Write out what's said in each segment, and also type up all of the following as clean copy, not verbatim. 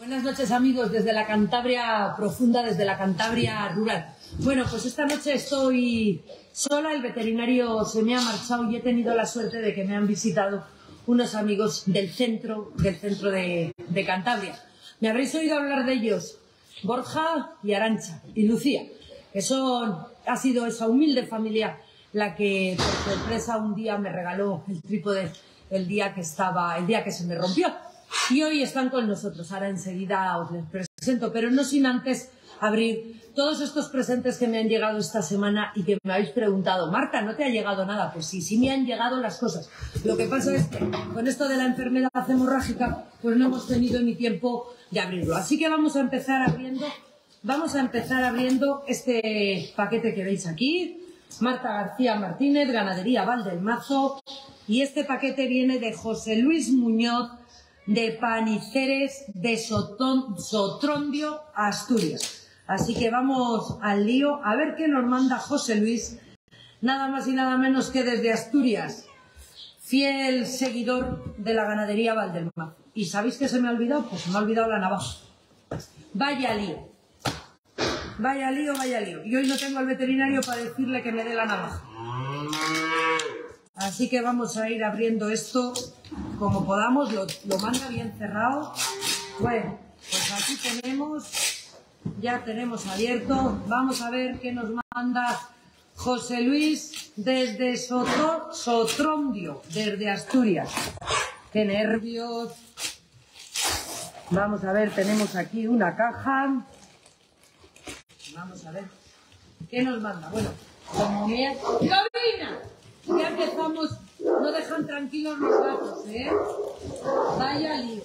Buenas noches, amigos, desde la Cantabria profunda, desde la Cantabria rural. Bueno, pues esta noche estoy sola, el veterinario se me ha marchado y he tenido la suerte de que me han visitado unos amigos del centro de Cantabria. Me habréis oído hablar de ellos, Borja y Arantxa y Lucía, que ha sido esa humilde familia la que por sorpresa un día me regaló el trípode el día que se me rompió. Y hoy están con nosotros. Ahora enseguida os les presento, pero no sin antes abrir todos estos presentes que me han llegado esta semana y que me habéis preguntado: Marta, ¿no te ha llegado nada? Pues sí, sí me han llegado las cosas. Lo que pasa es que con esto de la enfermedad hemorrágica, pues no hemos tenido ni tiempo de abrirlo. Así que vamos a empezar abriendo este paquete que veis aquí. Marta García Martínez, Ganadería Valdelmazo, y este paquete viene de José Luis Muñoz, de Paniceres de Sotrondio, Asturias. Así que vamos al lío, a ver qué nos manda José Luis, nada más y nada menos que desde Asturias, fiel seguidor de la Ganadería Valdelmazo. ¿Y sabéis qué se me ha olvidado? Pues se me ha olvidado la navaja. Vaya lío. Vaya lío, vaya lío. Y hoy no tengo al veterinario para decirle que me dé la navaja. Así que vamos a ir abriendo esto como podamos, lo manda bien cerrado. Bueno, pues aquí ya tenemos abierto. Vamos a ver qué nos manda José Luis desde Sotrondio, desde Asturias. ¡Qué nervios! Vamos a ver, tenemos aquí una caja. Vamos a ver qué nos manda. Bueno, como bien... ¡Gabina! Ya empezamos, no dejan tranquilos los gatos, ¿eh? Vaya lío.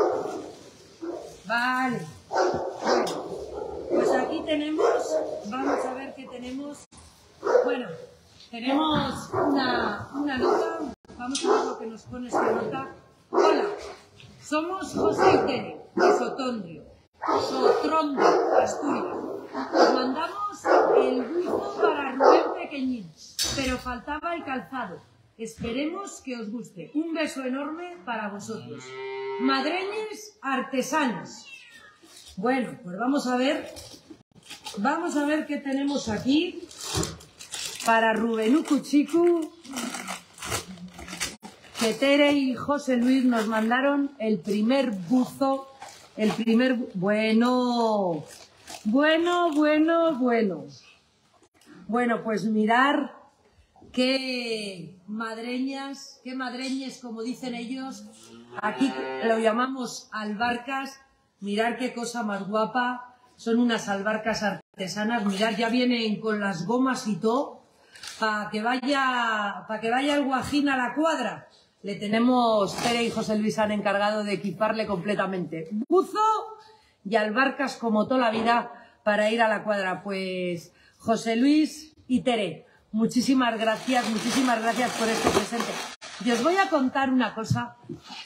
Vale. Bueno, pues aquí tenemos, vamos a ver qué tenemos. Bueno, tenemos una nota, vamos a ver lo que nos pone esta nota. Hola, somos José y Tere, de Sotrondio, Asturias. Os mandamos el buzo para Rubén Pequeñín, pero faltaba el calzado. Esperemos que os guste. Un beso enorme para vosotros. Madreñes artesanos. Bueno, pues vamos a ver qué tenemos aquí para Rubenucu Chicu, que Tere y José Luis nos mandaron el primer buzo, Bueno, pues mirar qué madreñes, como dicen ellos. Aquí lo llamamos albarcas. Mirar qué cosa más guapa. Son unas albarcas artesanas. Mirar, ya vienen con las gomas y todo. Para que vaya el guajín a la cuadra. Le tenemos, Tere y José Luis han encargado de equiparle completamente. Buzo y albarcas como toda la vida para ir a la cuadra. Pues José Luis y Tere, muchísimas gracias por este presente. Y os voy a contar una cosa,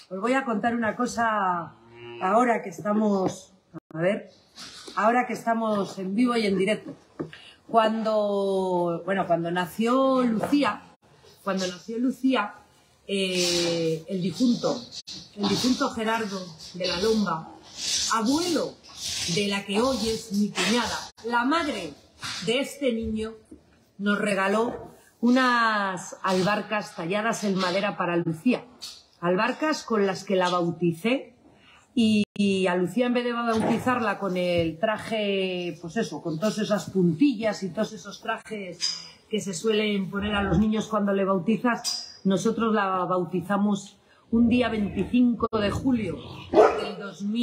ahora que estamos en vivo y en directo. Cuando nació Lucía, el difunto Gerardo de la Lomba, abuelo de la que hoy es mi cuñada, la madre de este niño, nos regaló unas albarcas talladas en madera para Lucía. Albarcas con las que la bauticé y a Lucía, en vez de bautizarla con el traje, pues eso, con todas esas puntillas y todos esos trajes que se suelen poner a los niños cuando le bautizas, nosotros la bautizamos un día 25 de julio del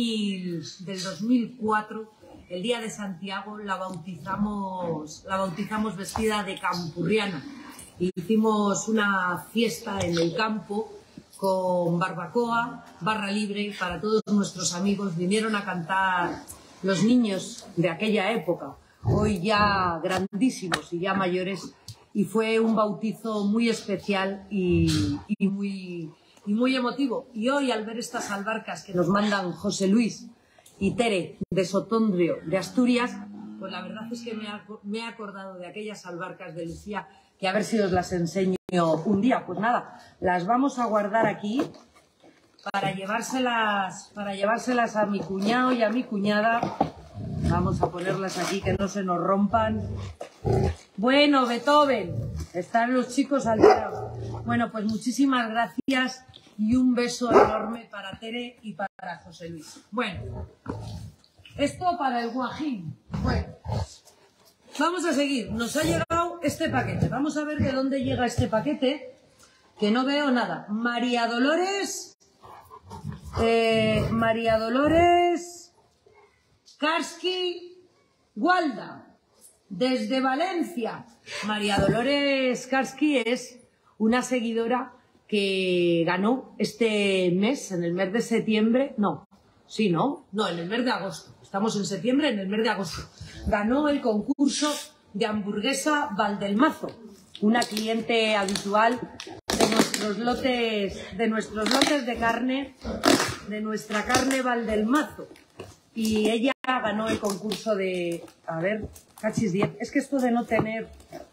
2004, el día de Santiago, la bautizamos vestida de campurriana. Hicimos una fiesta en el campo con barbacoa, barra libre para todos nuestros amigos. Vinieron a cantar los niños de aquella época, hoy ya grandísimos y ya mayores, y fue un bautizo muy especial y muy emotivo. Y hoy, al ver estas albarcas que nos mandan José Luis y Tere de Sotrondio, de Asturias, pues la verdad es que me he acordado de aquellas albarcas de Lucía, que a ver si os las enseño un día. Pues nada, las vamos a guardar aquí para llevárselas a mi cuñado y a mi cuñada. Vamos a ponerlas aquí que no se nos rompan. Bueno, Beethoven, están los chicos alterados. Bueno, pues muchísimas gracias y un beso enorme para Tere y para José Luis. Bueno, esto para el guajín. Bueno, vamos a seguir. Nos ha llegado este paquete. Vamos a ver de dónde llega este paquete, que no veo nada. María Dolores Karski Gualda, desde Valencia. María Dolores Karski es una seguidora que ganó este mes, en el mes de septiembre, no, en el mes de agosto. Estamos en septiembre, en el mes de agosto. Ganó el concurso de hamburguesa Valdelmazo, una cliente habitual de nuestros lotes de carne, de nuestra carne Valdelmazo. Y ella ganó el concurso de, a ver, cachis 10. Es que esto de no tener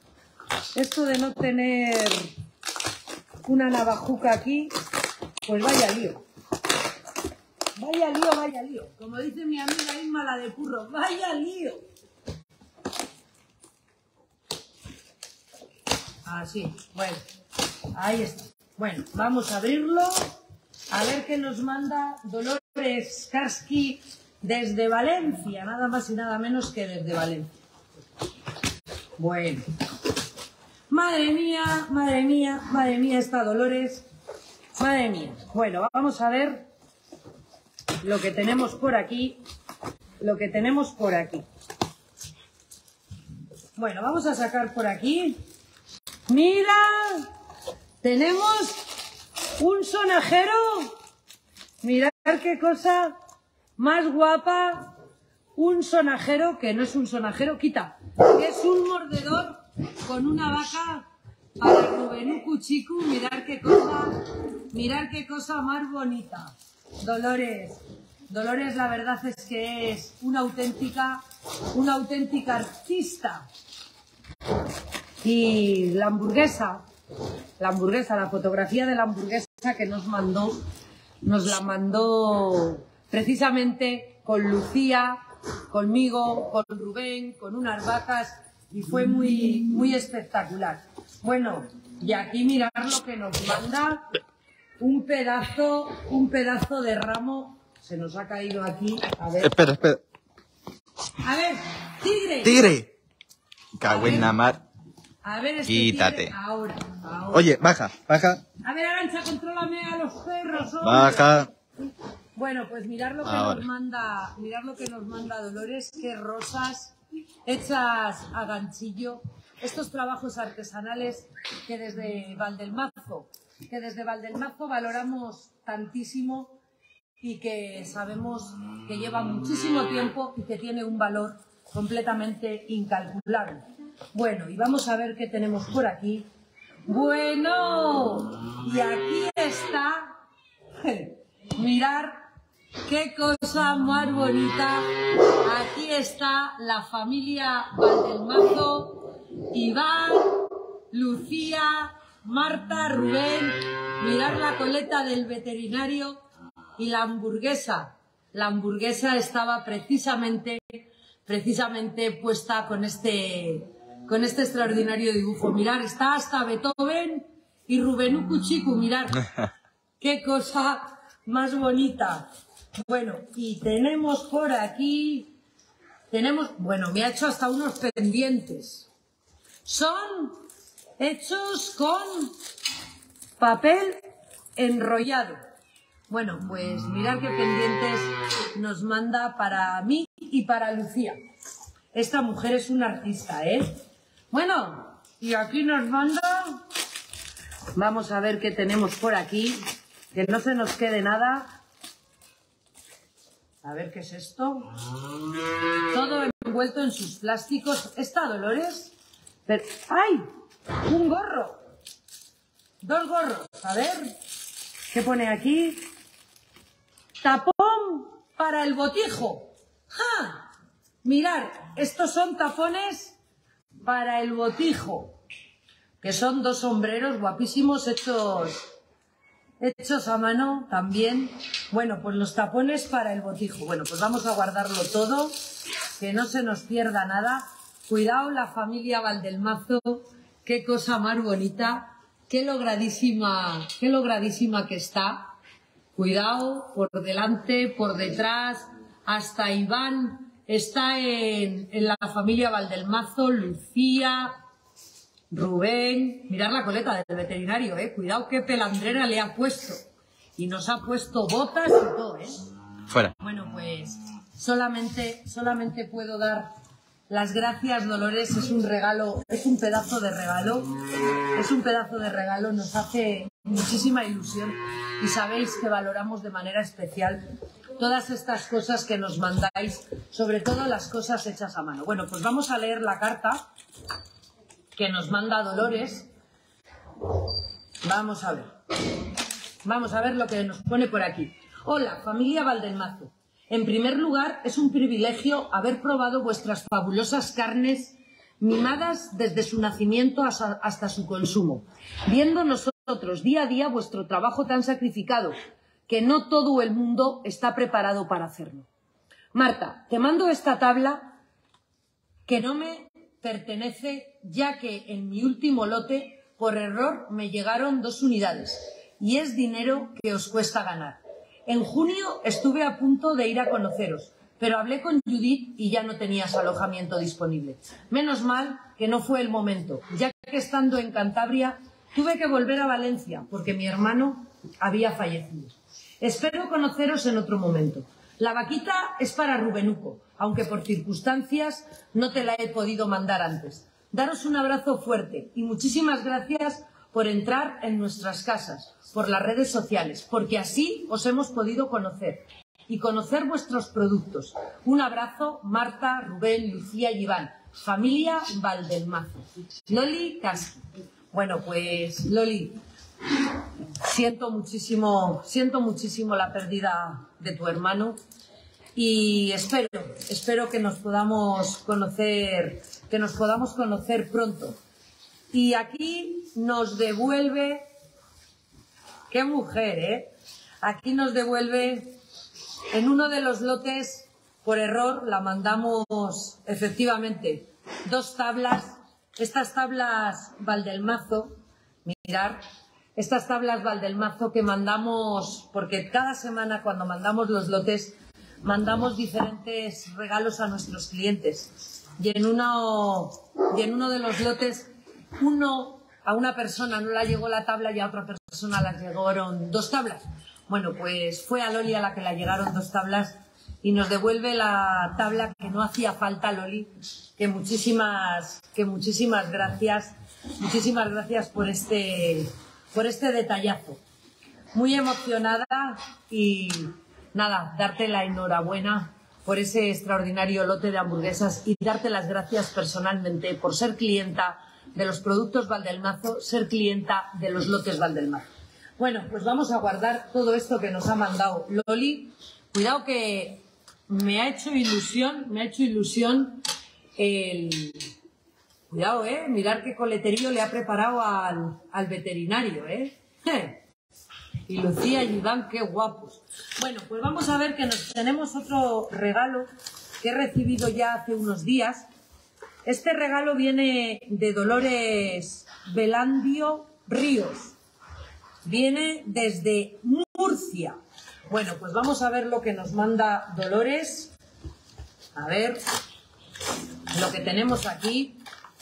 una navajuca aquí, pues vaya lío. Vaya lío. Como dice mi amiga Inma, la de Curro, vaya lío. Así, bueno, ahí está. Bueno, vamos a abrirlo, a ver qué nos manda Dolores Karski desde Valencia, nada más y nada menos que desde Valencia. Bueno, madre mía esta Dolores, madre mía. Bueno, vamos a ver lo que tenemos por aquí, Bueno, vamos a sacar por aquí. ¡Mira! Tenemos un sonajero. Mirad qué cosa más guapa. Un sonajero, que no es un sonajero, quita. Que es un mordedor con una vaca para Rubenú Chiku. Mirad qué cosa más bonita. Dolores, la verdad es que es una auténtica artista. Y la fotografía de la hamburguesa que nos la mandó precisamente con Lucía, conmigo, con Rubén, con unas vacas, y fue muy espectacular. Bueno, y aquí mirar lo que nos manda, un pedazo de ramo, se nos ha caído aquí, a ver. Espera. A ver, tigre. ¡Tigre! Cago en la mar. A ver, quítate. Tigre, ahora. Oye, baja. A ver, Arantxa, contrólame a los perros. Hombre. Baja. Bueno, pues mirar lo que nos manda Dolores, qué rosas hechas a ganchillo. Estos trabajos artesanales que desde Valdelmazo valoramos tantísimo y que sabemos que lleva muchísimo tiempo y que tiene un valor completamente incalculable. Bueno, y vamos a ver qué tenemos por aquí. Bueno, y aquí está, mirar qué cosa más bonita. Aquí está la familia Valdelmazo, Iván, Lucía, Marta, Rubén. Mirar la coleta del veterinario y la hamburguesa. La hamburguesa estaba precisamente puesta con este extraordinario dibujo. Mirar, está hasta Beethoven y Rubenú Chiku. Mirar, qué cosa más bonita. Bueno, y tenemos por aquí, bueno, me ha hecho hasta unos pendientes. Son hechos con papel enrollado. Bueno, pues mirad qué pendientes nos manda para mí y para Lucía. Esta mujer es una artista, ¿eh? Bueno, y aquí nos manda... Vamos a ver qué tenemos por aquí. Que no se nos quede nada. A ver qué es esto. Todo envuelto en sus plásticos. ¿Esta Dolores? Pero... ¡ay! Un gorro. 2 gorros. A ver. ¿Qué pone aquí? Tapón para el botijo. ¡Ja! Mirad, estos son tapones para el botijo. Que son 2 sombreros guapísimos hechos hechos a mano también. Bueno, pues los tapones para el botijo. Bueno, pues vamos a guardarlo todo, que no se nos pierda nada. Cuidado la familia Valdelmazo, qué cosa más bonita, qué logradísima que está. Cuidado, por delante, por detrás, hasta Iván está en la familia Valdelmazo, Lucía, Rubén. Mirad la coleta del veterinario, cuidado qué pelandrera le ha puesto. Y nos ha puesto botas y todo, Fuera. Bueno, pues solamente puedo dar las gracias, Dolores. Es un regalo, es un pedazo de regalo. Es un pedazo de regalo, nos hace muchísima ilusión y sabéis que valoramos de manera especial todas estas cosas que nos mandáis, sobre todo las cosas hechas a mano. Bueno, pues vamos a leer la carta que nos manda Dolores. Vamos a ver lo que nos pone por aquí. Hola, familia Valdelmazo. En primer lugar, es un privilegio haber probado vuestras fabulosas carnes mimadas desde su nacimiento hasta su consumo, viendo nosotros día a día vuestro trabajo tan sacrificado que no todo el mundo está preparado para hacerlo. Marta, te mando esta tabla que no me pertenece, ya que en mi último lote, por error, me llegaron 2 unidades y es dinero que os cuesta ganar. En junio estuve a punto de ir a conoceros, pero hablé con Judith y ya no tenías alojamiento disponible. Menos mal que no fue el momento, ya que estando en Cantabria tuve que volver a Valencia porque mi hermano había fallecido. Espero conoceros en otro momento. La vaquita es para Rubenuco, aunque por circunstancias no te la he podido mandar antes. Daros un abrazo fuerte y muchísimas gracias por entrar en nuestras casas, por las redes sociales, porque así os hemos podido conocer y conocer vuestros productos. Un abrazo, Marta, Rubén, Lucía y Iván. Familia Valdelmazo. Loli Casqui. Bueno, pues Loli, siento muchísimo la pérdida de tu hermano y espero que nos podamos conocer pronto. Y aquí nos devuelve, qué mujer, aquí nos devuelve. En uno de los lotes, por error, la mandamos efectivamente 2 tablas. Estas tablas Valdelmazo, mirad, estas tablas Valdelmazo que mandamos, porque cada semana cuando mandamos los lotes, mandamos diferentes regalos a nuestros clientes. Y en uno de los lotes, a una persona no le llegó la tabla y a otra persona le llegaron 2 tablas. Bueno, pues fue a Loli a la que le llegaron 2 tablas y nos devuelve la tabla que no hacía falta, Loli, que muchísimas gracias. Muchísimas gracias por este detallazo. Muy emocionada y nada, darte la enhorabuena por ese extraordinario lote de hamburguesas y darte las gracias personalmente por ser clienta de los productos Valdelmazo, ser clienta de los lotes Valdelmazo. Bueno, pues vamos a guardar todo esto que nos ha mandado Loli. Cuidado que me ha hecho ilusión el... Cuidado, mirar qué coleterío le ha preparado al veterinario, Y Lucía y Iván, qué guapos. Bueno, pues vamos a ver que tenemos otro regalo que he recibido ya hace unos días. Este regalo viene de Dolores Velandio Ríos. Viene desde Murcia. Bueno, pues vamos a ver lo que nos manda Dolores. A ver lo que tenemos aquí.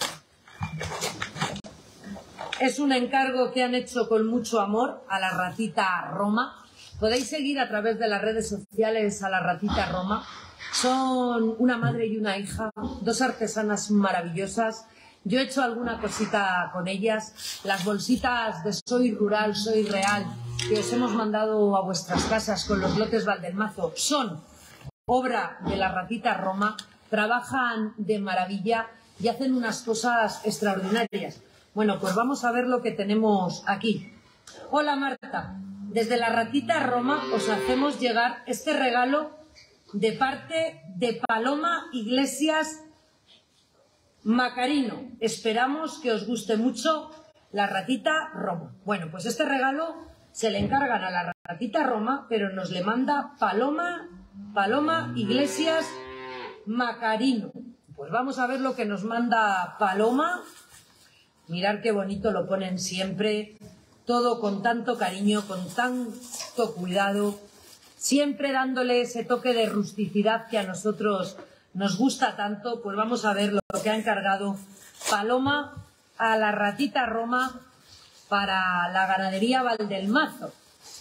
Es un encargo que han hecho con mucho amor a la ratita Roma. Podéis seguir a través de las redes sociales a la ratita Roma. Son una madre y una hija, 2 artesanas maravillosas. Yo he hecho alguna cosita con ellas. Las bolsitas de Soy Rural, Soy Real, que os hemos mandado a vuestras casas con los lotes Valdelmazo, son obra de la ratita Roma. Trabajan de maravilla y hacen unas cosas extraordinarias. Bueno, pues vamos a ver lo que tenemos aquí. Hola Marta, desde la ratita Roma os hacemos llegar este regalo de parte de Paloma Iglesias Macarino. Esperamos que os guste mucho la ratita Roma. Bueno, pues este regalo se le encargan a la ratita Roma, pero nos le manda Paloma Iglesias Macarino. Pues vamos a ver lo que nos manda Paloma. Mirad qué bonito lo ponen siempre, todo con tanto cariño, con tanto cuidado, siempre dándole ese toque de rusticidad que a nosotros nos gusta tanto. Pues vamos a ver lo que ha encargado Paloma a la ratita Roma para la ganadería Valdelmazo.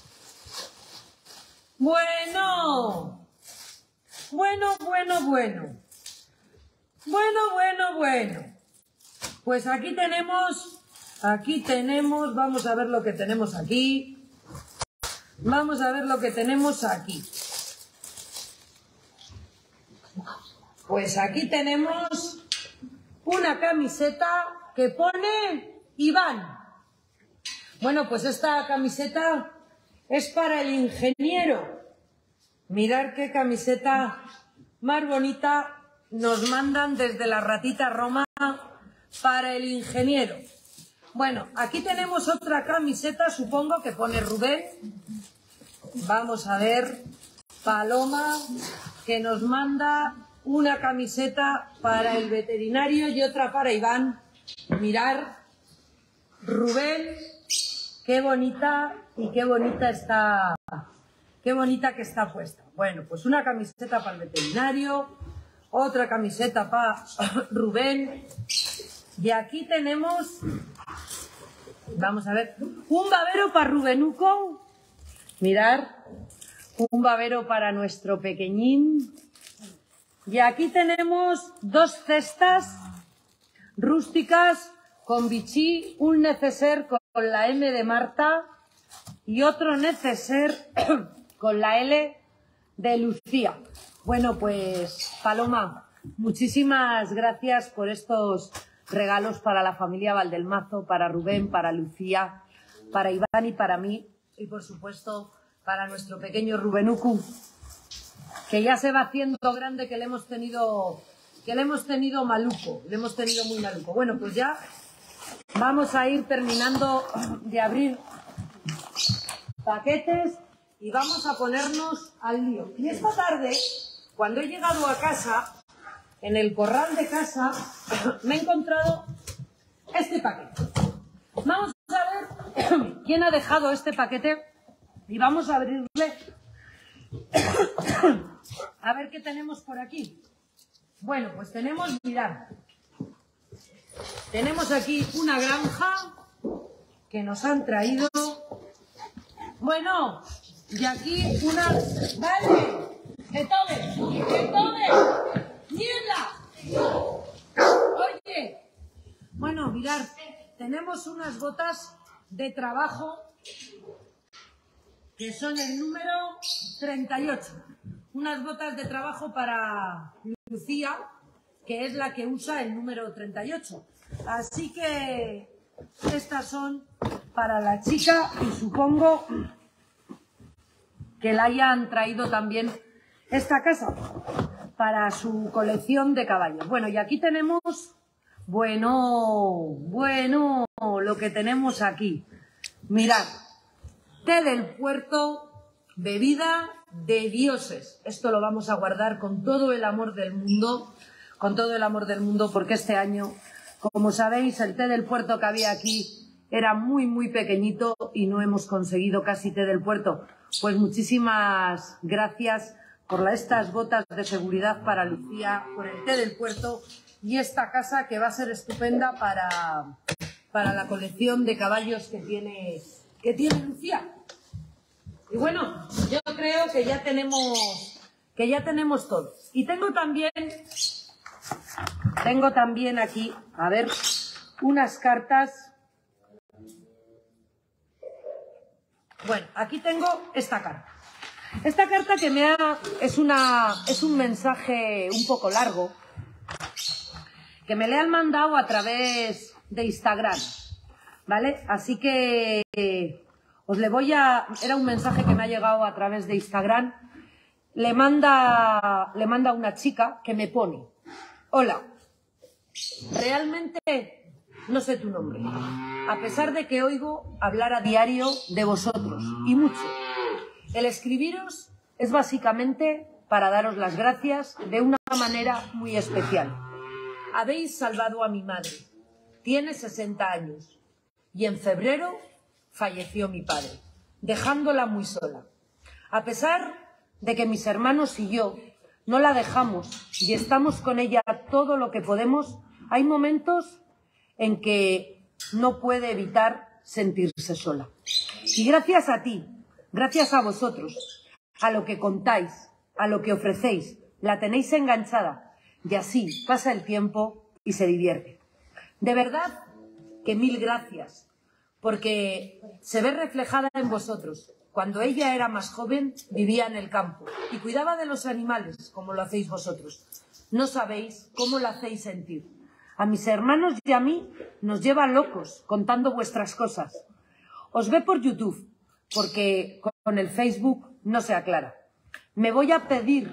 Bueno. Pues aquí tenemos, vamos a ver lo que tenemos aquí. Vamos a ver lo que tenemos aquí. Pues aquí tenemos una camiseta que pone Iván. Bueno, pues esta camiseta es para el ingeniero. Mirad qué camiseta más bonita nos mandan desde la ratita Roma para el ingeniero. Bueno, aquí tenemos otra camiseta, supongo que pone Rubén. Vamos a ver, Paloma, que nos manda una camiseta para el veterinario y otra para Iván. Mirar, Rubén, qué bonita y qué bonita está, qué bonita que está puesta. Bueno, pues una camiseta para el veterinario, otra camiseta para Rubén. Y aquí tenemos, vamos a ver, un babero para Rubenuco. Mirad, un babero para nuestro pequeñín. Y aquí tenemos dos cestas rústicas con bichí, un neceser con la M de Marta y otro neceser con la L de Lucía. Bueno, pues Paloma, muchísimas gracias por estos regalos para la familia Valdelmazo, para Rubén, para Lucía, para Iván y para mí, y por supuesto para nuestro pequeño Rubenucu, que ya se va haciendo grande, que le hemos tenido maluco, le hemos tenido muy maluco. Bueno, pues ya vamos a ir terminando de abrir paquetes y vamos a ponernos al lío. Y esta tarde, cuando he llegado a casa, en el corral de casa, me he encontrado este paquete. Vamos a ver quién ha dejado este paquete y vamos a abrirle a ver qué tenemos por aquí. Bueno, pues tenemos, mirad, tenemos aquí una granja que nos han traído. Bueno, y aquí una... ¡Vale! ¡Que tome! ¡Niebla! Oye, bueno, mirad, tenemos unas botas de trabajo que son el número 38. Unas botas de trabajo para Lucía, que es la que usa el número 38. Así que estas son para la chica y supongo que la hayan traído también esta casa para su colección de caballos. Bueno, y aquí tenemos, bueno, lo que tenemos aquí. Mirad, té del puerto, bebida de dioses. Esto lo vamos a guardar con todo el amor del mundo, porque este año, como sabéis, el té del puerto que había aquí era muy pequeñito y no hemos conseguido casi té del puerto. Pues muchísimas gracias por estas botas de seguridad para Lucía, por el té del puerto y esta casa que va a ser estupenda para la colección de caballos que tiene Lucía. Y bueno, yo creo que ya tenemos todo. Y tengo también aquí, a ver, unas cartas. Bueno, aquí tengo esta carta. Esta carta que es un mensaje un poco largo que me le han mandado a través de Instagram, ¿vale? Así que era un mensaje que me ha llegado a través de Instagram. Le manda una chica que me pone: hola, realmente no sé tu nombre, a pesar de que oigo hablar a diario de vosotros, y mucho. El escribiros es básicamente para daros las gracias de una manera muy especial. Habéis salvado a mi madre. Tiene 60 años. Y en febrero falleció mi padre, dejándola muy sola. A pesar de que mis hermanos y yo no la dejamos y estamos con ella todo lo que podemos, hay momentos en que no puede evitar sentirse sola. Y gracias a ti, gracias a vosotros, a lo que contáis, a lo que ofrecéis, la tenéis enganchada y así pasa el tiempo y se divierte. De verdad que mil gracias, porque se ve reflejada en vosotros. Cuando ella era más joven, vivía en el campo y cuidaba de los animales, como lo hacéis vosotros. No sabéis cómo la hacéis sentir. A mis hermanos y a mí nos lleva locos contando vuestras cosas. Os ve por YouTube, porque con el Facebook no se aclara. Me voy a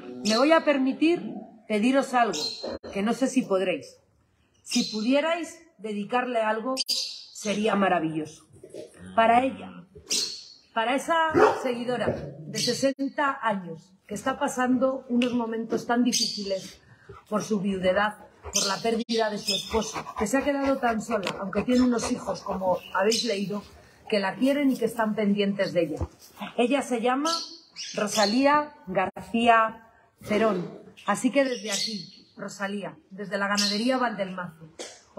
permitir pediros algo, que no sé si podréis. Si pudierais dedicarle algo, sería maravilloso. Para ella, para esa seguidora de 60 años que está pasando unos momentos tan difíciles por su viudedad, por la pérdida de su esposo, que se ha quedado tan sola, aunque tiene unos hijos, como habéis leído, que la quieren y que están pendientes de ella. Ella se llama Rosalía García Cerón. Así que desde aquí, Rosalía, desde la ganadería Valdelmazo,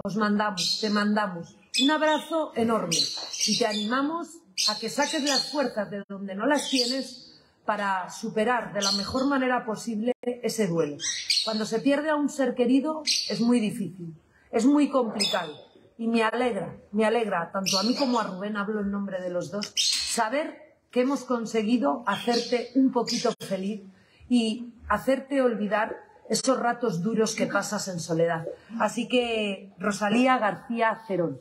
te mandamos un abrazo enorme y te animamos a que saques las fuerzas de donde no las tienes para superar de la mejor manera posible ese duelo. Cuando se pierde a un ser querido es muy difícil, es muy complicado y me alegra, tanto a mí como a Rubén, hablo en nombre de los dos, saber que hemos conseguido hacerte un poquito feliz y hacerte olvidar esos ratos duros que pasas en soledad. Así que, Rosalía García Cerón,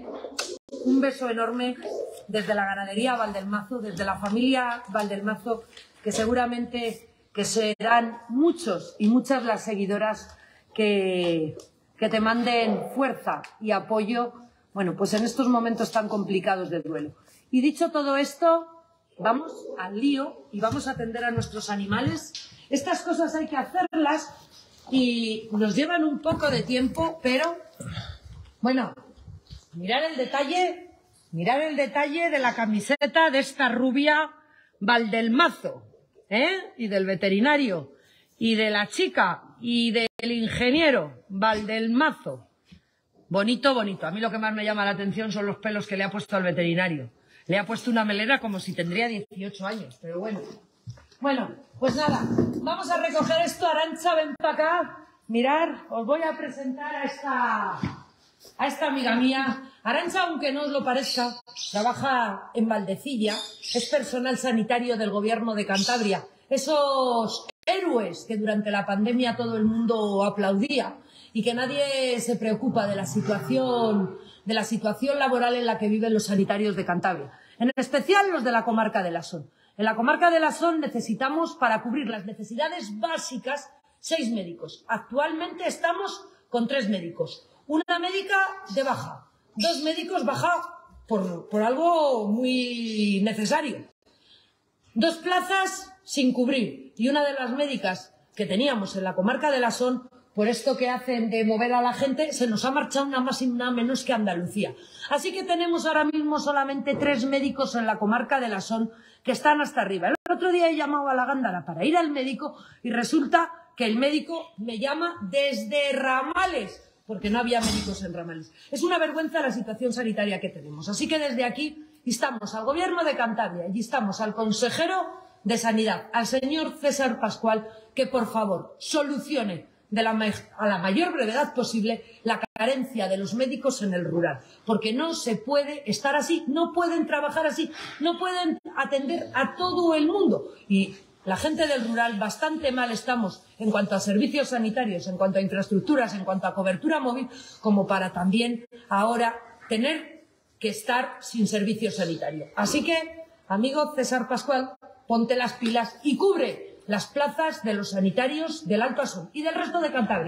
un beso enorme desde la ganadería Valdelmazo, desde la familia Valdelmazo, que seguramente que serán muchos y muchas las seguidoras que te manden fuerza y apoyo, bueno, pues en estos momentos tan complicados de duelo. Y dicho todo esto, vamos al lío y vamos a atender a nuestros animales. Estas cosas hay que hacerlas y nos llevan un poco de tiempo, pero, bueno, mirad el detalle de la camiseta de esta rubia Valdelmazo, y del veterinario, y de la chica, y del ingeniero Valdelmazo. Bonito, bonito. A mí lo que más me llama la atención son los pelos que le ha puesto al veterinario. Le ha puesto una melena como si tendría 18 años, pero bueno. Bueno, pues nada, vamos a recoger esto. Arantxa, ven para acá. Mirad, os voy a presentar a esta amiga mía. Arantxa, aunque no os lo parezca, trabaja en Valdecilla, es personal sanitario del Gobierno de Cantabria. Esos héroes que durante la pandemia todo el mundo aplaudía y que nadie se preocupa de la situación laboral en la que viven los sanitarios de Cantabria, en especial los de la comarca de la Son. En la comarca de la Son necesitamos, para cubrir las necesidades básicas, 6 médicos. Actualmente estamos con 3 médicos. Una médica de baja, 2 médicos baja por algo muy necesario. 2 plazas sin cubrir y una de las médicas que teníamos en la comarca de la Son, por esto que hacen de mover a la gente, se nos ha marchado nada más y nada menos que Andalucía. Así que tenemos ahora mismo solamente 3 médicos en la comarca de la Son que están hasta arriba. El otro día he llamado a la Gándara para ir al médico y resulta que el médico me llama desde Ramales, porque no había médicos en Ramales. Es una vergüenza la situación sanitaria que tenemos. Así que desde aquí instamos al Gobierno de Cantabria y instamos al consejero de Sanidad, al señor César Pascual, que por favor solucione a la mayor brevedad posible la carencia de los médicos en el rural, porque no se puede estar así, no pueden trabajar así, no pueden atender a todo el mundo. Y la gente del rural bastante mal estamos en cuanto a servicios sanitarios, en cuanto a infraestructuras, en cuanto a cobertura móvil, como para también ahora tener que estar sin servicio sanitario. Así que, amigo César Pascual, ponte las pilas y cubre las plazas de los sanitarios del Alto Asón y del resto de Cantabria,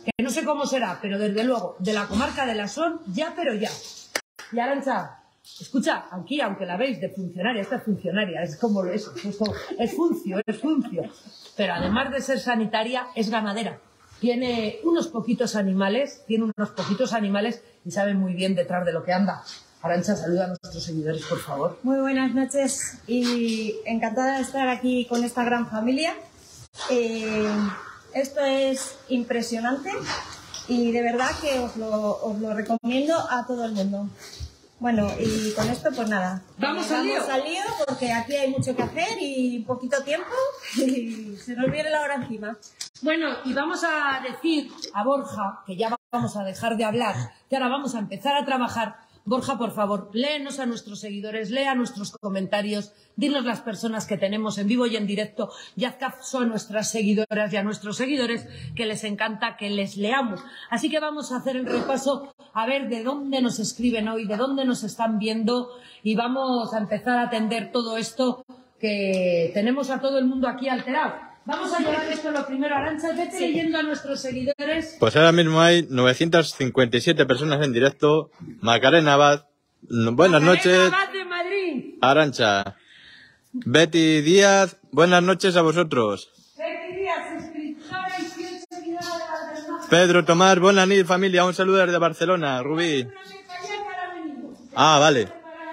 que no sé cómo será, pero desde luego, de la comarca de la Son, ya pero ya. Y Arantxa, escucha, aquí, aunque la veis de funcionaria, esta es funcionaria, es como eso, es funcio, pero además de ser sanitaria, es ganadera. Tiene unos poquitos animales y sabe muy bien detrás de lo que anda. Arantxa, saluda a nuestros seguidores, por favor. Muy buenas noches y encantada de estar aquí con esta gran familia. Esto es impresionante y de verdad que os lo recomiendo a todo el mundo. Bueno, y con esto pues nada. Vamos al lío porque aquí hay mucho que hacer y poquito tiempo y se nos viene la hora encima. Bueno, y vamos a decir a Borja, que ya vamos a dejar de hablar, que ahora vamos a empezar a trabajar. Borja, por favor, léenos a nuestros seguidores, lea nuestros comentarios, dinos las personas que tenemos en vivo y en directo y haz caso a nuestras seguidoras y a nuestros seguidores que les encanta que les leamos. Así que vamos a hacer el repaso a ver de dónde nos escriben hoy, de dónde nos están viendo y vamos a empezar a atender todo esto que tenemos a todo el mundo aquí alterado. Vamos a llevar esto lo primero, Arantxa, vete leyendo a nuestros seguidores. Pues ahora mismo hay 957 personas en directo. Macarena Abad, buenas noches. Abad de Madrid. Arantxa. Betty Díaz, buenas noches a vosotros. Betty Díaz, escritora y fiel seguidora de la Alternativa. Pedro Tomás, buenas noches familia, un saludo desde Barcelona. Rubí. Ah, vale.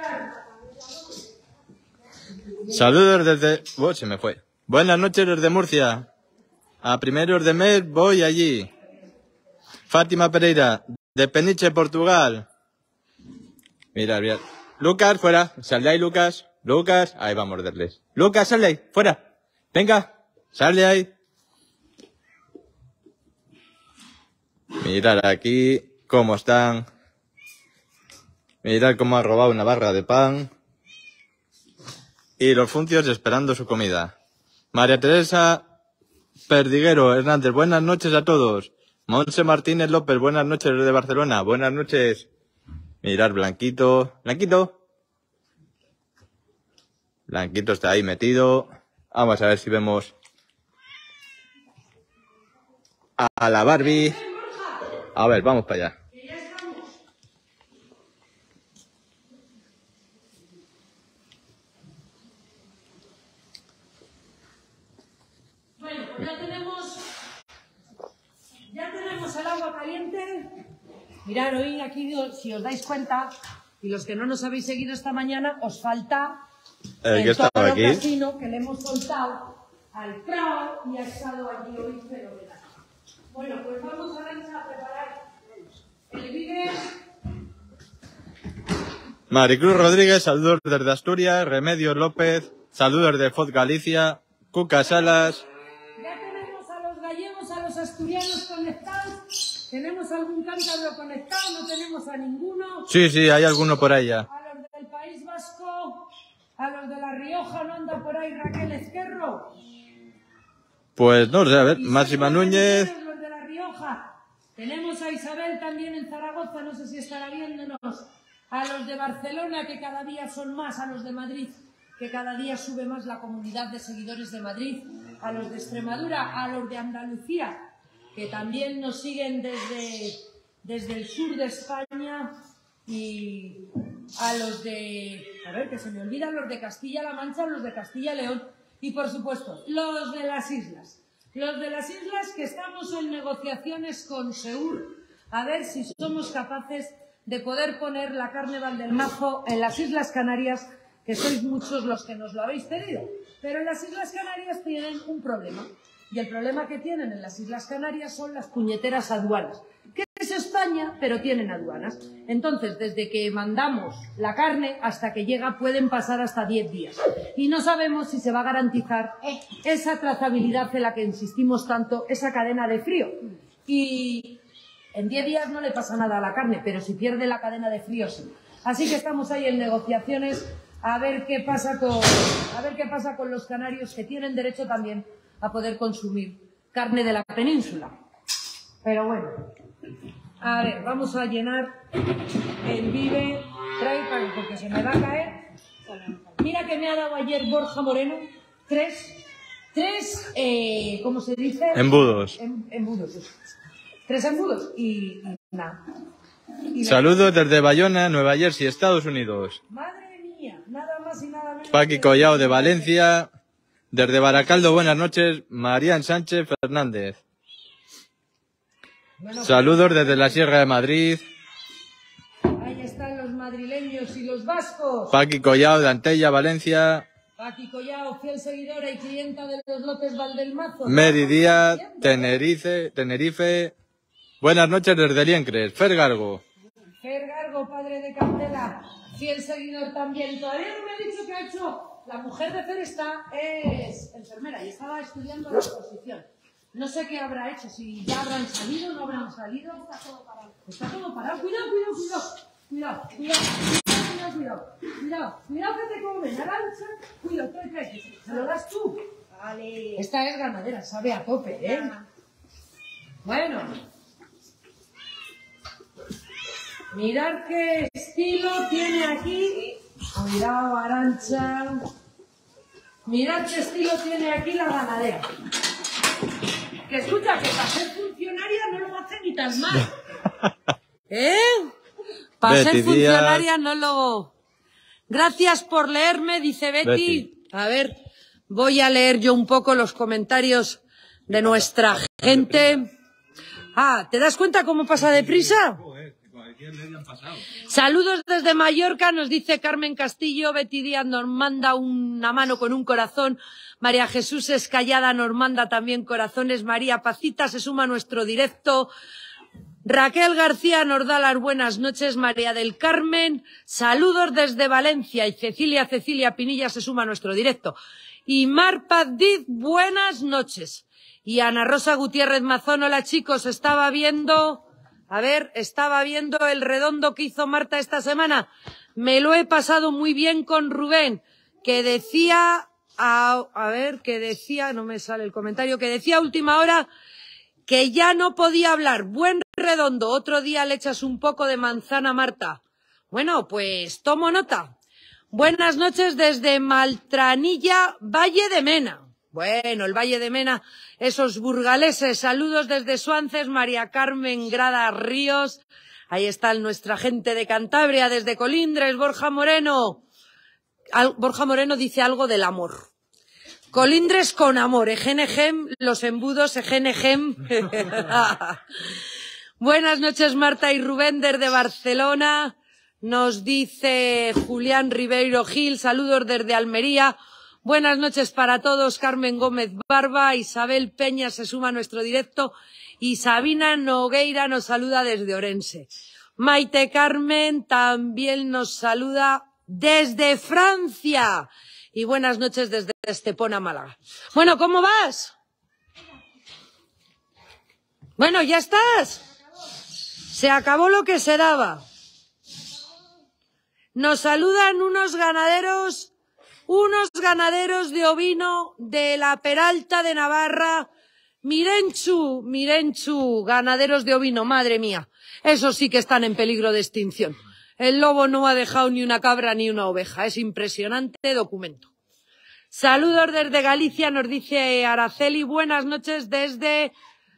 Saludos desde... Oh, se me fue. Buenas noches desde Murcia. A primeros de mes voy allí. Fátima Pereira, de Peniche, Portugal. Mirad, mirad. Lucas, fuera. Sal de ahí, Lucas. Lucas, ahí va a morderles. Lucas, sal de ahí, fuera. Venga, sal de ahí. Mirad aquí cómo están. Mirad cómo ha robado una barra de pan. Y los funcios esperando su comida. María Teresa Perdiguero Hernández, buenas noches a todos. Monse Martínez López, buenas noches desde Barcelona. Buenas noches. Mirad, Blanquito. Blanquito. Blanquito está ahí metido. Vamos a ver si vemos a la Barbie. A ver, vamos para allá. Bueno, ya tenemos el agua caliente. Mirad, hoy aquí, si os dais cuenta, y los que no nos habéis seguido esta mañana, os falta que estaba aquí. casino que le hemos soltado al Prado y ha estado allí hoy fenomenal. Bueno, pues vamos a preparar el vídeo. Maricruz Rodríguez, saludos desde Asturias. Remedios López, saludos de Foz Galicia. Cuca Salas. Ya tenemos a los gallegos, a los asturianos conectados. ¿Tenemos algún cántabro conectado? ¿No tenemos a ninguno? Sí, sí, hay alguno por ahí ya. A los del País Vasco, a los de La Rioja, ¿no anda por ahí Raquel Ezquerro? Pues no sé, a ver, Máxima Núñez. Los de La Rioja. Tenemos a Isabel también en Zaragoza, no sé si estará viéndonos. A los de Barcelona, que cada día son más, a los de Madrid, que cada día sube más la comunidad de seguidores de Madrid, a los de Extremadura, a los de Andalucía, que también nos siguen desde el sur de España, y a los de, a ver, que se me olvida, los de Castilla-La Mancha, los de Castilla-León, y por supuesto, los de las islas. Los de las islas que estamos en negociaciones con Seur, a ver si somos capaces de poder poner la carne Valdelmazo en las Islas Canarias, que sois muchos los que nos lo habéis pedido. Pero en las Islas Canarias tienen un problema. Y el problema que tienen en las Islas Canarias son las puñeteras aduanas. Que es España, pero tienen aduanas. Entonces, desde que mandamos la carne hasta que llega pueden pasar hasta 10 días. Y no sabemos si se va a garantizar esa trazabilidad en la que insistimos tanto, esa cadena de frío. Y en 10 días no le pasa nada a la carne, pero si pierde la cadena de frío sí. Así que estamos ahí en negociaciones a ver qué pasa con los canarios, que tienen derecho también a poder consumir carne de la península. Pero bueno, a ver, vamos a llenar el Vive, porque se me va a caer. Mira que me ha dado ayer Borja Moreno, tres, ¿cómo se dice? Embudos. Embudos. 3 embudos y nada. Saludos desde Bayona, Nueva Jersey, Estados Unidos. Madre mía, nada más y nada menos. Paqui Collao de Valencia. Desde Baracaldo, buenas noches, Marían Sánchez Fernández. Bueno, saludos desde la Sierra de Madrid. Ahí están los madrileños y los vascos. Paqui Collao de Antella, Valencia. Paqui Collao, fiel seguidora y clienta de los lotes Valdelmazo. Meri Díaz, Tenerife. Buenas noches desde Liencres, Fer Gargo. Fer Gargo, padre de Candela, fiel seguidor también. Todavía no me ha dicho qué ha hecho. La mujer de Fer es enfermera y estaba estudiando la oposición. No sé qué habrá hecho, si ya habrán salido, no habrán salido. Está todo parado. Está todo parado. Cuidado que te comen. Arantxa. Cuidado, trae. ¿Se lo das tú? Vale. Esta es ganadera, sabe a tope, ¿eh? Bueno. Mirad qué estilo tiene aquí. Cuidado, Arantxa. Mirad qué estilo tiene aquí la ganadera. Que escucha, que para ser funcionaria no lo hace ni tan mal. ¿Eh? Para ser funcionaria no lo... Gracias por leerme, dice Betty. A ver, voy a leer yo un poco los comentarios de nuestra gente. Ah, ¿te das cuenta cómo pasa deprisa? Saludos desde Mallorca, nos dice Carmen Castillo. Betty Díaz nos manda una mano con un corazón. María Jesús Escallada nos manda también corazones. María Pacita se suma a nuestro directo. Raquel García nos da las buenas noches. María del Carmen, saludos desde Valencia. Y Cecilia Pinilla se suma a nuestro directo. Y Mar Paz-Diz, buenas noches. Y Ana Rosa Gutiérrez Mazón, hola chicos, estaba viendo el redondo que hizo Marta esta semana. Me lo he pasado muy bien con Rubén, que decía, no me sale el comentario, que decía a última hora que ya no podía hablar. Buen redondo, otro día le echas un poco de manzana, Marta. Bueno, pues tomo nota. Buenas noches desde Maltranilla, Valle de Mena. Bueno, el Valle de Mena, esos burgaleses. Saludos desde Suances, María Carmen Grada Ríos. Ahí está nuestra gente de Cantabria, desde Colindres, Borja Moreno. Borja Moreno dice algo del amor. Colindres con amor, ejenegem, los embudos, ejenegem. Buenas noches, Marta y Rubén, desde Barcelona. Nos dice Julián Ribeiro Gil, saludos desde Almería. Buenas noches para todos, Carmen Gómez Barba, Isabel Peña se suma a nuestro directo y Sabina Nogueira nos saluda desde Orense. Maite Carmen también nos saluda desde Francia. Y buenas noches desde Estepona, Málaga. Bueno, ¿cómo vas? Bueno, ¿ya estás? Se acabó lo que se daba. Nos saludan unos ganaderos de ovino de la Peralta de Navarra. Mirenchu, ganaderos de ovino, madre mía. Esos sí que están en peligro de extinción. El lobo no ha dejado ni una cabra ni una oveja. Es impresionante documento. Saludos desde Galicia, nos dice Araceli. Buenas noches desde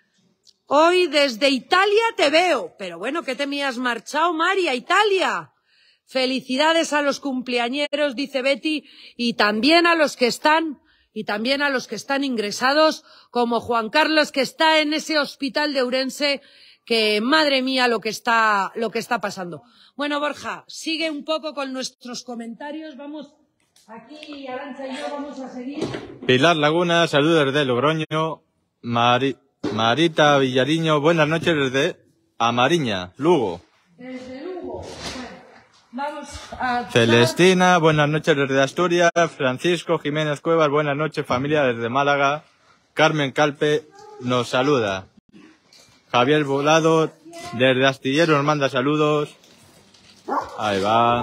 Italia te veo. Pero bueno, ¿qué te me has marchado, María? Italia. Felicidades a los cumpleañeros, dice Betty, y también a los que están ingresados, como Juan Carlos, que está en ese hospital de Ourense, que madre mía lo que está pasando. Bueno, Borja, sigue un poco con nuestros comentarios. Vamos, aquí Arantxa y yo vamos a seguir. Pilar Laguna, saludos desde Logroño. Marita Villariño, buenas noches desde Amariña, Lugo. Desde Lugo. Vamos a... Celestina, buenas noches desde Asturias. Francisco Jiménez Cuevas, buenas noches familia desde Málaga. Carmen Calpe nos saluda. Javier Volado desde Astillero nos manda saludos. Ahí va.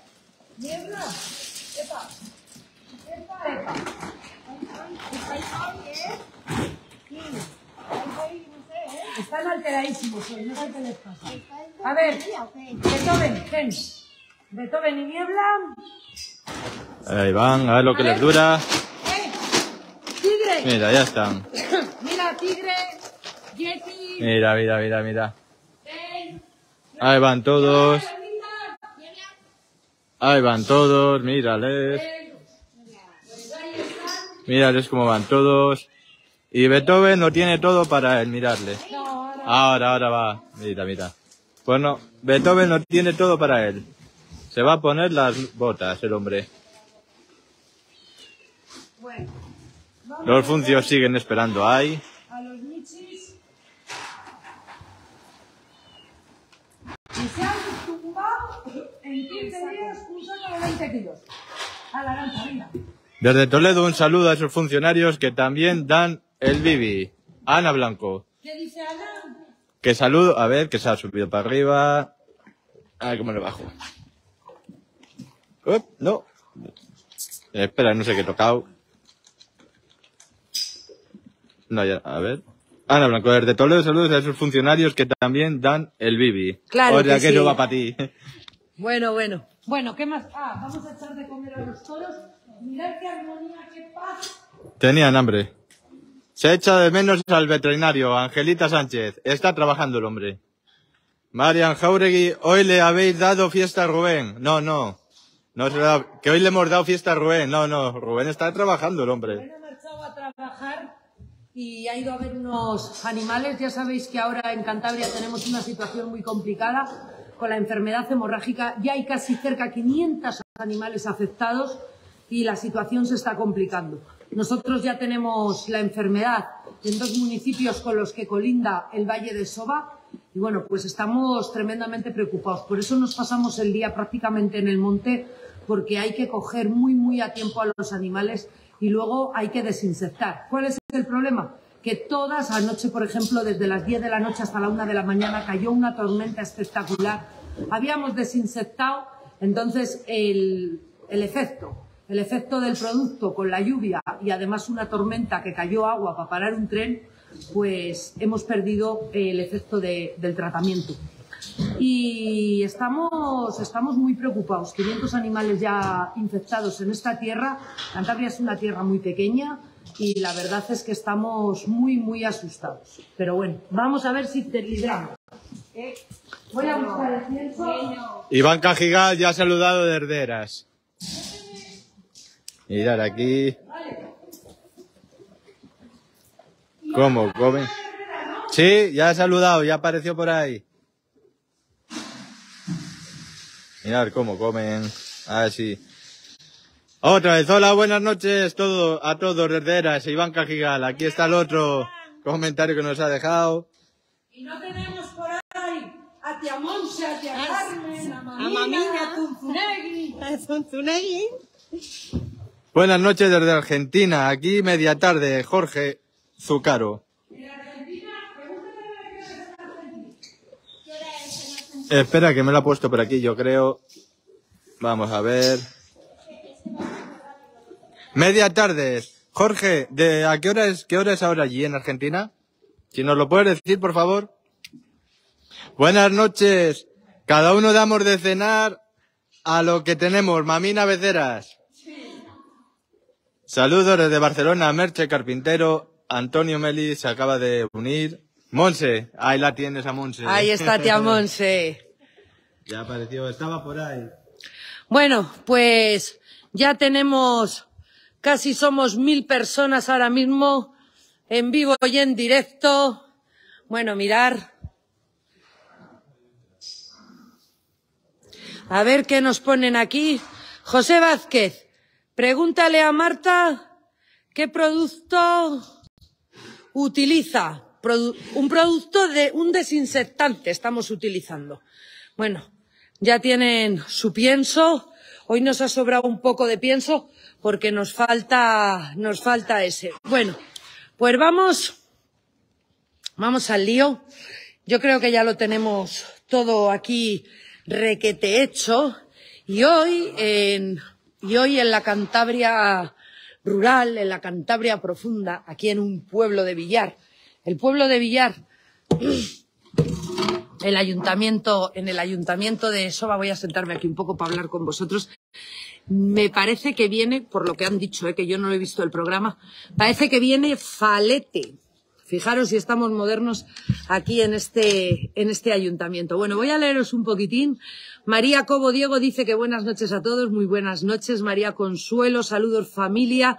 Están alteradísimos hoy, no sé qué les pasa. A ver, Beethoven y Niebla. Ahí van, a ver lo que les dura. ¡Tigre! Mira, ya están. Mira, Tigre. Yeti. Mira, mira, mira, mira. Ahí van todos. Ahí van todos, mírales. Mírales cómo van todos. Y Beethoven no tiene todo para él, mirarle. Ahora va. Mira, mira. Bueno, Beethoven no tiene todo para él. Se va a poner las botas el hombre. Bueno, Los funcios siguen esperando ahí. a los michis. Y se han tumbado en 15 días un saco de 20 kilos. A la lanzarina. Desde Toledo un saludo a esos funcionarios que también dan el bibi. Ana Blanco. ¿Qué dice Ana? Que saludo, a ver, que se ha subido para arriba. A ver cómo le bajo. No. Espera, no sé qué he tocado. No, ya, a ver. Ana Blanco, desde Toledo saludos a esos funcionarios que también dan el bibi. Claro Otra que que sí. eso va para ti. Bueno. Bueno, ¿qué más? Vamos a echar de comer a los toros. Mirad qué armonía, qué paz. Tenían hambre. Se echa de menos al veterinario, Angelita Sánchez. Está trabajando el hombre. Marian Jauregui, hoy le habéis dado fiesta a Rubén. No se da, que hoy le hemos dado fiesta a Rubén. No, Rubén está trabajando el hombre. Rubén ha marchado a trabajar y ha ido a ver unos animales. Ya sabéis que ahora en Cantabria tenemos una situación muy complicada con la enfermedad hemorrágica. Ya hay casi cerca de 500 animales afectados y la situación se está complicando. Nosotros ya tenemos la enfermedad en 2 municipios con los que colinda el Valle de Soba y bueno, pues estamos tremendamente preocupados. Por eso nos pasamos el día prácticamente en el monte, porque hay que coger muy a tiempo a los animales y luego hay que desinsectar. ¿Cuál es el problema? Que todas, anoche por ejemplo, desde las 10 de la noche hasta la 1 de la mañana cayó una tormenta espectacular. Habíamos desinsectado, entonces el efecto del producto con la lluvia y además una tormenta que cayó agua para parar un tren, pues hemos perdido el efecto del tratamiento. Y estamos muy preocupados. 500 animales ya infectados en esta tierra. Cantabria es una tierra muy pequeña y la verdad es que estamos muy asustados. Pero bueno, vamos a ver si te libramos. Voy a buscar el pienso. Iván Cajigal ya ha saludado de Herderas. Mirad aquí. ¿Cómo comen? Sí, ya ha saludado, ya apareció por ahí. Mirad cómo comen. Así. Otra vez, hola, buenas noches a todos desde Eras, Iván Cajigal. Aquí está el otro comentario que nos ha dejado. Y no tenemos por ahí a tía Monse, a tía Carmen, a Mamina, a Zunzunegui. Buenas noches desde Argentina, aquí media tarde, Jorge Zucaro. Espera, que me lo ha puesto por aquí, yo creo. Vamos a ver. Media tarde. Jorge, ¿a qué hora es ahora allí en Argentina? Si nos lo puedes decir, por favor. Buenas noches. Cada uno damos de cenar a lo que tenemos. Mamina Beceras. Saludos desde Barcelona, Merche Carpintero. Antonio Meli se acaba de unir. Monse, ahí la tienes a Monse. Ahí está tía Monse. Ya apareció, estaba por ahí. Bueno, pues ya tenemos, casi somos 1000 personas ahora mismo, en vivo y en directo. Bueno, mirar. A ver qué nos ponen aquí. José Vázquez, pregúntale a Marta qué producto utiliza. Un producto de un desinsectante estamos utilizando. Bueno, ya tienen su pienso. Hoy nos ha sobrado un poco de pienso porque nos falta ese. Bueno, pues vamos al lío. Yo creo que ya lo tenemos todo aquí requete hecho. Y hoy en la Cantabria rural, en la Cantabria profunda, aquí en un pueblo de Villar, el pueblo de Villar, en el ayuntamiento de Soba, voy a sentarme aquí un poco para hablar con vosotros. Me parece que viene, por lo que han dicho, que yo no he visto el programa, parece que viene Falete. Fijaros si estamos modernos aquí en este ayuntamiento. Bueno, voy a leeros un poquitín. María Cobo Diego dice que buenas noches a todos, muy buenas noches. María Consuelo, saludos familia.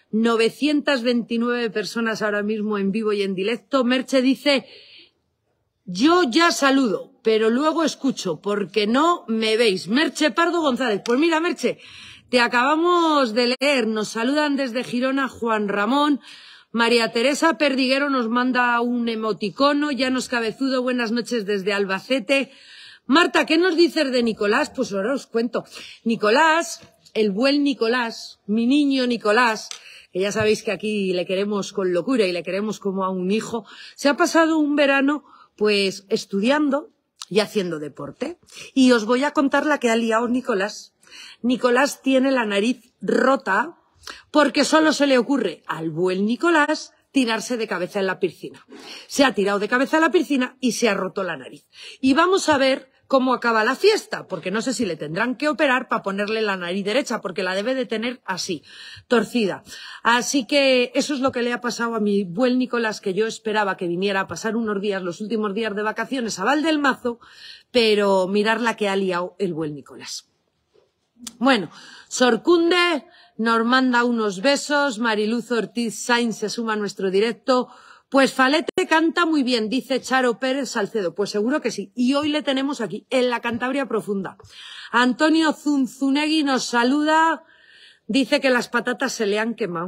929 personas ahora mismo en vivo y en directo. Merche dice, yo ya saludo, pero luego escucho, porque no me veis. Merche Pardo González. Pues mira, Merche, te acabamos de leer. Nos saludan desde Girona Juan Ramón. María Teresa Perdiguero nos manda un emoticono. Llanos Cabezudo, buenas noches desde Albacete. Marta, ¿qué nos dices de Nicolás? Pues ahora os cuento. Nicolás, el buen Nicolás, mi niño Nicolás, que ya sabéis que aquí le queremos con locura y le queremos como a un hijo, se ha pasado un verano pues estudiando y haciendo deporte. Y os voy a contar la que ha liado Nicolás. Nicolás tiene la nariz rota porque solo se le ocurre al buen Nicolás tirarse de cabeza en la piscina. Se ha tirado de cabeza en la piscina y se ha roto la nariz. Y vamos a ver cómo acaba la fiesta, porque no sé si le tendrán que operar para ponerle la nariz derecha, porque la debe de tener así, torcida. Así que eso es lo que le ha pasado a mi buen Nicolás, que yo esperaba que viniera a pasar unos días, los últimos días de vacaciones a Valdelmazo, pero mirar la que ha liado el buen Nicolás. Bueno, Sorcunde nos manda unos besos, Mariluz Ortiz Sainz se suma a nuestro directo. Pues Falete canta muy bien, dice Charo Pérez Salcedo. Pues seguro que sí. Y hoy le tenemos aquí, en la Cantabria Profunda. Antonio Zunzunegui nos saluda, dice que las patatas se le han quemado.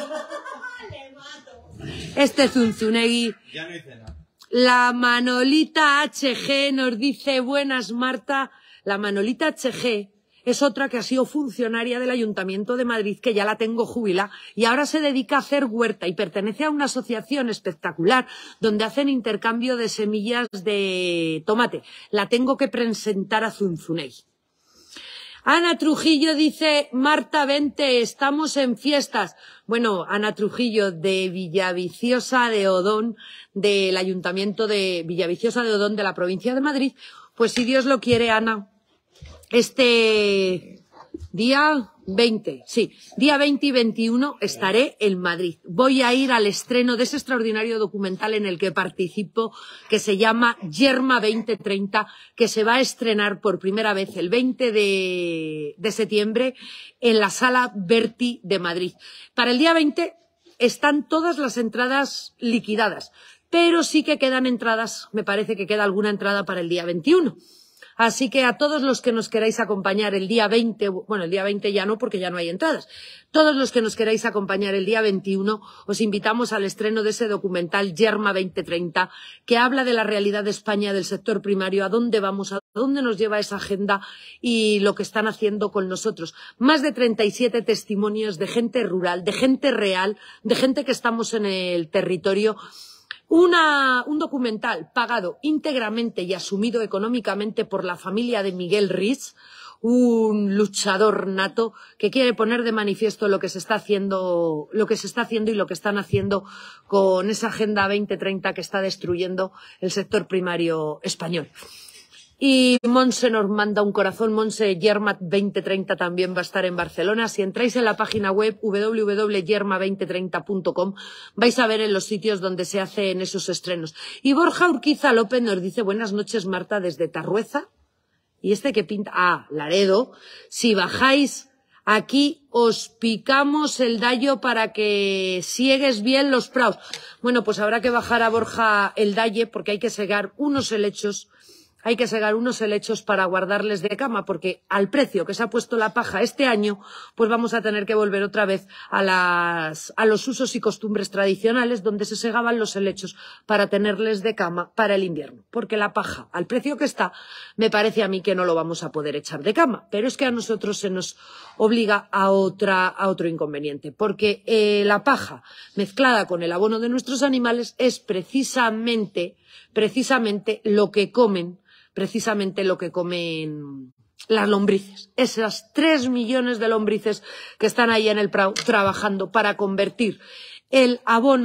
Este Zunzunegui. Ya no hice nada. La Manolita HG nos dice, buenas Marta. La Manolita HG es otra que ha sido funcionaria del Ayuntamiento de Madrid, que ya la tengo jubilada, y ahora se dedica a hacer huerta y pertenece a una asociación espectacular donde hacen intercambio de semillas de tomate. La tengo que presentar a Zunzunegui. Ana Trujillo dice, Marta, vente, estamos en fiestas. Bueno, Ana Trujillo de Villaviciosa de Odón, del Ayuntamiento de Villaviciosa de Odón de la provincia de Madrid. Pues si Dios lo quiere, Ana, este día 20, sí, día 20 y 21 estaré en Madrid. Voy a ir al estreno de ese extraordinario documental en el que participo, que se llama Yerma 2030, que se va a estrenar por primera vez el 20 de septiembre en la Sala Berti de Madrid. Para el día 20 están todas las entradas liquidadas, pero sí que quedan entradas, me parece que queda alguna entrada para el día 21. Así que a todos los que nos queráis acompañar el día 20, bueno, el día 20 ya no porque ya no hay entradas, todos los que nos queráis acompañar el día 21, os invitamos al estreno de ese documental Yerma 2030, que habla de la realidad de España, del sector primario, a dónde vamos, a dónde nos lleva esa agenda y lo que están haciendo con nosotros. Más de 37 testimonios de gente rural, de gente real, de gente que estamos en el territorio. Un documental pagado íntegramente y asumido económicamente por la familia de Miguel Riz, un luchador nato que quiere poner de manifiesto lo que se está haciendo y lo que están haciendo con esa Agenda 2030 que está destruyendo el sector primario español. Y Monse nos manda un corazón. Monse, Yerma 2030 también va a estar en Barcelona. Si entráis en la página web www.yerma2030.com vais a ver en los sitios donde se hacen esos estrenos. Y Borja Urquiza López nos dice, buenas noches Marta desde Tarrueza. Y este que pinta, Laredo. Si bajáis aquí os picamos el dallo para que siegues bien los praus. Bueno, pues habrá que bajar a Borja el dalle porque hay que segar unos helechos. Hay que segar unos helechos para guardarles de cama, porque al precio que se ha puesto la paja este año, pues vamos a tener que volver otra vez a los usos y costumbres tradicionales donde se segaban los helechos para tenerles de cama para el invierno. Porque la paja, al precio que está, me parece a mí que no lo vamos a poder echar de cama. Pero es que a nosotros se nos obliga a otro inconveniente. Porque la paja mezclada con el abono de nuestros animales es precisamente lo que comen las lombrices. Esas 3 millones de lombrices que están ahí en el Prado trabajando para convertir el abono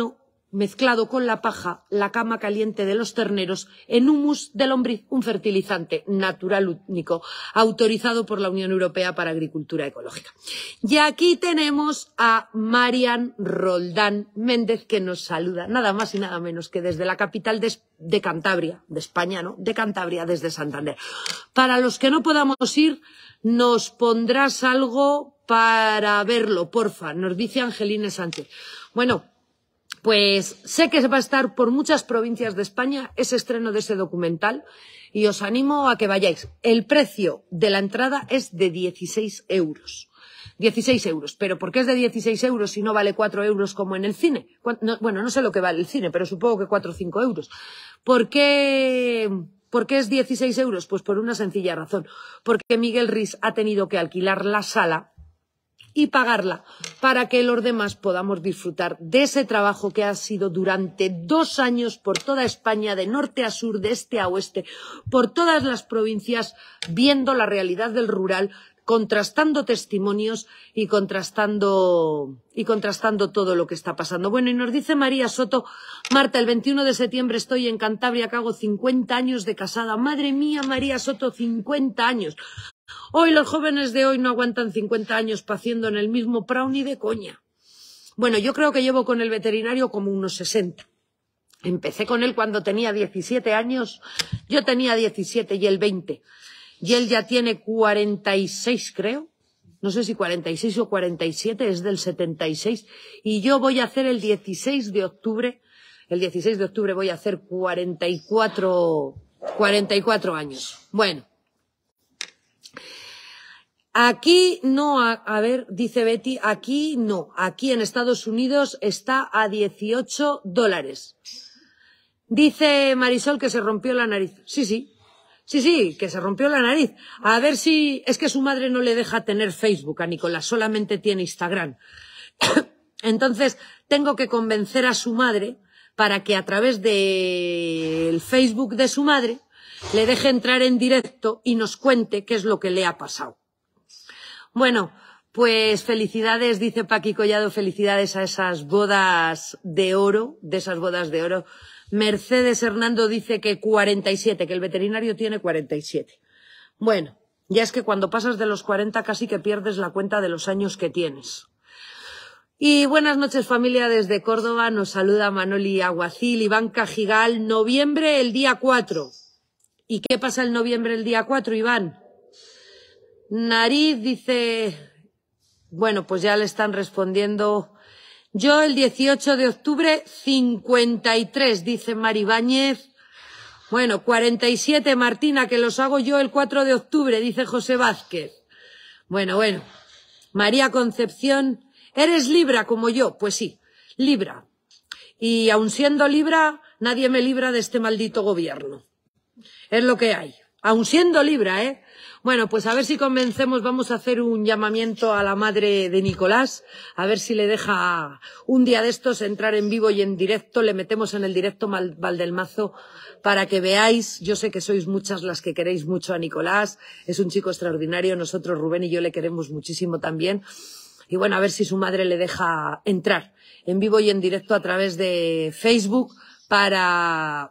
mezclado con la paja, la cama caliente de los terneros, en humus de lombriz, un fertilizante natural único, autorizado por la Unión Europea para Agricultura Ecológica. Y aquí tenemos a Marian Roldán Méndez, que nos saluda, nada más y nada menos que desde la capital de Cantabria, de España, ¿no? De Cantabria, desde Santander. Para los que no podamos ir, nos pondrás algo para verlo, porfa, nos dice Angeline Sánchez. Bueno, pues sé que va a estar por muchas provincias de España ese estreno de ese documental y os animo a que vayáis. El precio de la entrada es de 16 euros. 16 euros. ¿Pero por qué es de 16 euros si no vale 4 euros como en el cine? Bueno, no sé lo que vale el cine, pero supongo que 4 o 5 euros. ¿Por qué es 16 euros? Pues por una sencilla razón. Porque Miguel Ris ha tenido que alquilar la sala y pagarla para que los demás podamos disfrutar de ese trabajo que ha sido durante 2 años por toda España, de norte a sur, de este a oeste, por todas las provincias, viendo la realidad del rural, contrastando testimonios y contrastando todo lo que está pasando. Bueno, y nos dice María Soto: Marta, el 21 de septiembre estoy en Cantabria, que hago 50 años de casada. Madre mía, María Soto, 50 años. Hoy los jóvenes de hoy no aguantan 50 años paciendo en el mismo prau ni de coña. Bueno, yo creo que llevo con el veterinario como unos 60. Empecé con él cuando tenía 17 años, yo tenía 17 y él 20. Y él ya tiene 46, creo. No sé si 46 o 47, es del 76. Y yo voy a hacer el 16 de octubre voy a hacer 44 años. Bueno. Aquí no, a ver, dice Betty, aquí no. Aquí en Estados Unidos está a $18. Dice Marisol que se rompió la nariz. Sí, que se rompió la nariz. A ver si... Es que su madre no le deja tener Facebook a Nicolás, solamente tiene Instagram. Entonces, tengo que convencer a su madre para que a través del Facebook de su madre le deje entrar en directo y nos cuente qué es lo que le ha pasado. Bueno, pues felicidades, dice Paqui Collado, felicidades a esas bodas de oro, Mercedes Hernando dice que 47, que el veterinario tiene 47. Bueno, ya es que cuando pasas de los 40 casi que pierdes la cuenta de los años que tienes. Y buenas noches, familia, desde Córdoba nos saluda Manoli Aguacil, Iván Cajigal, noviembre el día 4. ¿Y qué pasa el noviembre el día 4, Iván? Nariz dice... Bueno, pues ya le están respondiendo... Yo el 18 de octubre, 53, dice Mari Báñez. Bueno, 47, Martina, que los hago yo el 4 de octubre, dice José Vázquez. Bueno. María Concepción, ¿eres Libra como yo? Pues sí, Libra. Y aun siendo Libra, nadie me libra de este maldito gobierno. Es lo que hay. Aun siendo Libra, ¿eh? Bueno, pues a ver si convencemos, vamos a hacer un llamamiento a la madre de Nicolás, a ver si le deja un día de estos entrar en vivo y en directo, le metemos en el directo Valdelmazo para que veáis, yo sé que sois muchas las que queréis mucho a Nicolás, es un chico extraordinario, nosotros Rubén y yo le queremos muchísimo también, y bueno, a ver si su madre le deja entrar en vivo y en directo a través de Facebook para...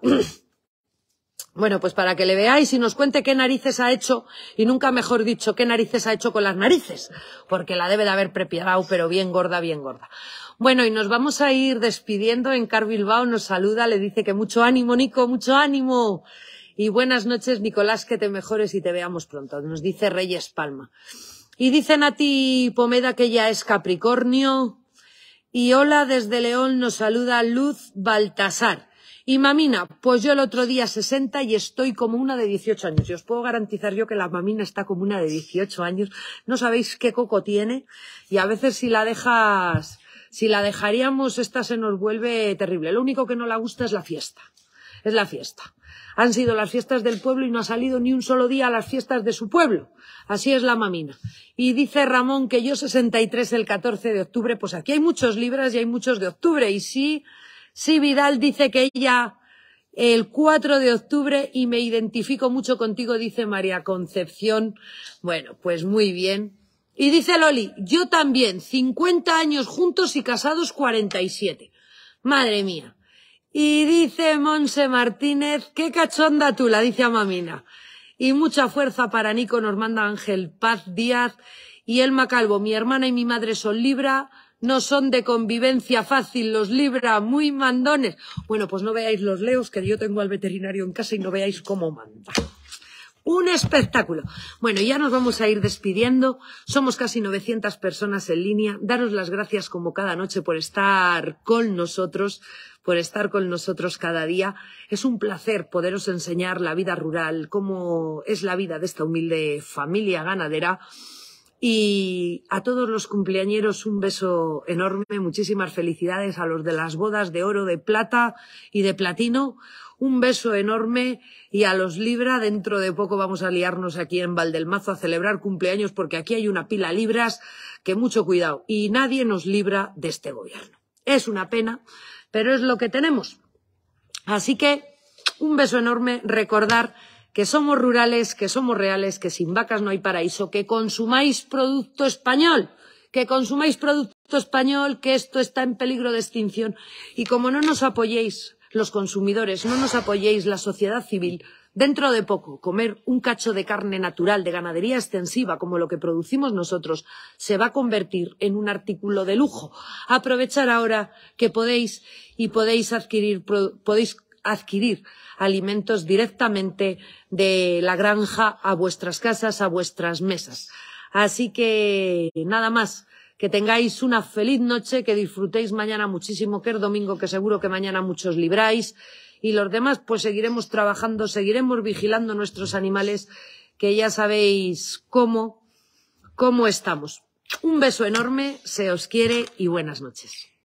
Bueno, pues para que le veáis y nos cuente qué narices ha hecho, y nunca mejor dicho, qué narices ha hecho con las narices, porque la debe de haber preparado, pero bien gorda, bien gorda. Bueno, y nos vamos a ir despidiendo. Encar Bilbao nos saluda, le dice que mucho ánimo, Nico, mucho ánimo. Y buenas noches, Nicolás, que te mejores y te veamos pronto. Nos dice Reyes Palma. Y dice Nati Pomeda que ya es Capricornio. Y hola, desde León nos saluda Luz Baltasar. Y mamina, pues yo el otro día 60 y estoy como una de 18 años. Y os puedo garantizar yo que la mamina está como una de 18 años. No sabéis qué coco tiene. Y a veces si la dejaríamos, esta se nos vuelve terrible. Lo único que no le gusta es la fiesta. Es la fiesta. Han sido las fiestas del pueblo y no ha salido ni un solo día a las fiestas de su pueblo. Así es la mamina. Y dice Ramón que yo 63 el 14 de octubre. Pues aquí hay muchos Libras y hay muchos de octubre. Y sí... Sí, Vidal dice que ella el 4 de octubre y me identifico mucho contigo, dice María Concepción. Bueno, pues muy bien. Y dice Loli, yo también, 50 años juntos y casados 47. Madre mía. Y dice Monse Martínez, qué cachonda tú, la dice a Mamina. Y mucha fuerza para Nico, nos manda Ángel Paz Díaz. Y Elma Calvo, mi hermana y mi madre son Libra, no son de convivencia fácil los Libra, muy mandones. Bueno, pues no veáis los leos, que yo tengo al veterinario en casa y no veáis cómo manda. Un espectáculo. Bueno, ya nos vamos a ir despidiendo. Somos casi 900 personas en línea. Daros las gracias como cada noche por estar con nosotros cada día. Es un placer poderos enseñar la vida rural, cómo es la vida de esta humilde familia ganadera. Y a todos los cumpleañeros un beso enorme, muchísimas felicidades a los de las bodas de oro, de plata y de platino. Un beso enorme, y a los Libra, dentro de poco vamos a liarnos aquí en Valdelmazo a celebrar cumpleaños, porque aquí hay una pila Libras, que mucho cuidado, y nadie nos libra de este gobierno. Es una pena, pero es lo que tenemos. Así que un beso enorme, recordar que somos rurales, que somos reales, que sin vacas no hay paraíso, que consumáis producto español, que esto está en peligro de extinción, y como no nos apoyéis los consumidores, no nos apoyéis la sociedad civil, dentro de poco comer un cacho de carne natural de ganadería extensiva como lo que producimos nosotros se va a convertir en un artículo de lujo. Aprovechar ahora que podéis adquirir alimentos directamente de la granja a vuestras casas, a vuestras mesas. Así que nada más. Que tengáis una feliz noche, que disfrutéis mañana muchísimo, que es domingo, que seguro que mañana muchos libráis. Y los demás, pues seguiremos trabajando, seguiremos vigilando nuestros animales, que ya sabéis cómo estamos. Un beso enorme, se os quiere y buenas noches.